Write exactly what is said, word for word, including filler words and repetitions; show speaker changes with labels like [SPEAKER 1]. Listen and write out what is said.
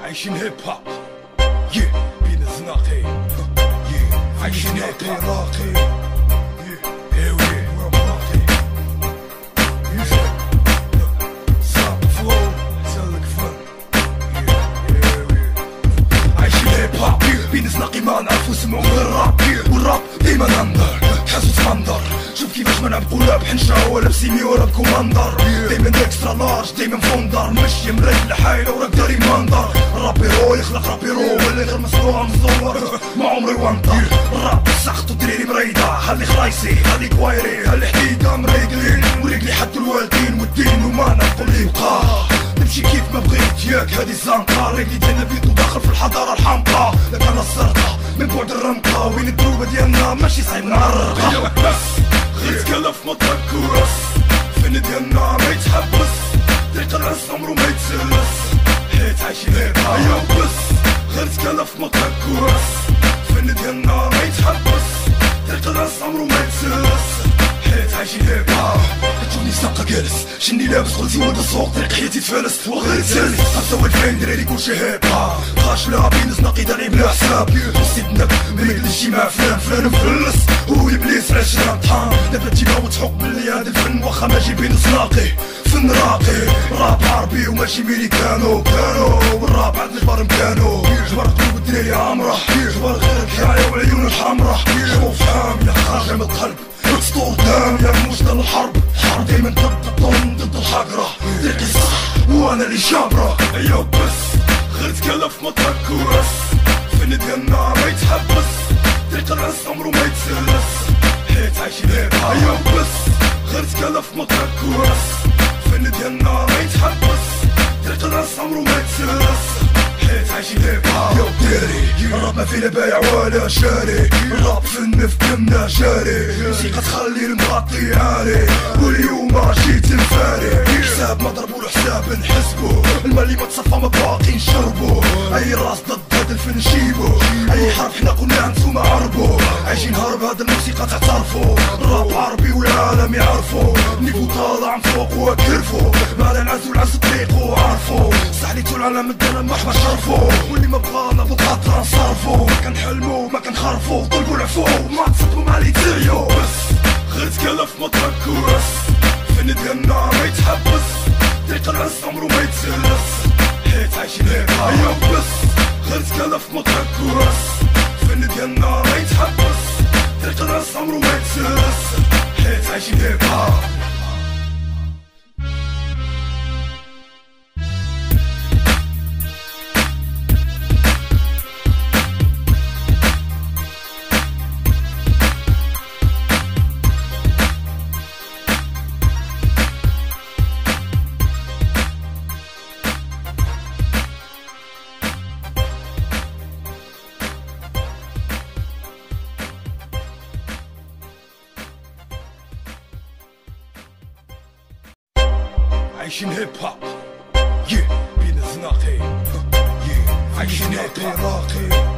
[SPEAKER 1] عايشين هيب هوب يه بين الزناقي يه عايشين هيب هوب راقي يه هاوي وراقي يه صعب فلو سالك فن يه هاوي عايشين هيب هوب بين زناقي ما نعرفو نسمعو غير الراب والراب ديما نندر حاسو تمندر شوف كيفاش ما نعبقو لا بحنشة ولا بسيمي ولا بكوماندر دايما اكسترا لارج دايما فوندر مشي مريح لحايلة وراك داري ماندر الرابيرو يخلق رابيرو واللي غير مصنوع مصور ما عمري وانطر الراب سخط ودريري مريضة خلي خرايسي خلي كوايري خلي حديدة مريقلين ورجلي حد الوالدين والدين وما نقول لي بقى نمشي كيف ما بغيت ياك هادي الزنقة رجلي تنبيت وداخل في الحضارة الحمقى لك انا السرقة من بعد الرمقة وين الدروبة ديالنا ماشي صعيب نعرقها بس غير تكلف مطرق ورس فن ديالنا ما يتحبس طريق العز عمرو ما يتسلس حيت عايشين هيب هوب بس غير تكلف مطرق ورس فن ديالنا ما يتحبس طريق العز عمرو ما يتسلس حيت عايشين هيب هوب كتشوفني ساقة جالس شني لابس قلتي ولد السوق طريق حياتي تفلس وغير تسلس خمسة والفين دراري كلشي هيب هوب خاش لاعبين زناقي داري بلا حساب وسيدنا ميقلشي مع فلان فلان مفلس هو ابليس عشرة طحان دابا تيبغاو تحق بلي هذا الفن واخا ماشي بين زناقي فن راقي راب عربي وماشي ميريكانو كانو والراب عند الجبار مكانو جبار قلوب الدراري عامرة جبار غير الحياة والعيون الحمرا شوف حاملة خارجة من القلب سطور دامية موجدة للحرب حرب دايما ضد الظلم ضد الحقرة طريقي صح وانا اللي جابرة ايوا بس غير تكلف مطرق ورس فن ديالنا ما يتحبس طريق العز عمرو ما يتسلس حيت عايشين هيب هوب ايوا بس غير تكلف مطرق ورس فن ديالنا ما يتحبس طريق العز عمرو ما يتسلس حيت عايشين هيب هوب يا ديري الراب ما فينا بايع ولا شاري الراب فن في دمنا جاري موسيقى تخلي المغطي عالي واليوم جيت نفاري حساب ما ضربولو حساب نحسبو الماء اللي ما تصفى ما باقي نشربو اي راس ضد هاد الفن نجيبو اي حرف حنا قلنا نتوما عربو عايشين هرب هاد الموسيقى تعترفو الراب عربي والعالم يعرفو نيفو طالع من فوق وكرفو مالا العز والعز طريقو عارفو سحليتو العالم الدنا محمى شرفو واللي ما بغانا بالخاطر نصرفو ما كنحلمو ما كنخرفو طلبو العفو ما تصدقو مع لي تيو بس غير تكلف مطرق ورس فن ديالنا ما يتحبس طريق العز عمرو ما يتسلس حيت عايشين هيب هوب ايوا بس غير تكلف مطرق ورس فن ديالنا ما يتحبس طريق العز عمرو ما يتسلس حيت عايشين هيب هوب عايشين هيب هوب يه بين الزناقي يه عايشين هيب هوب راقي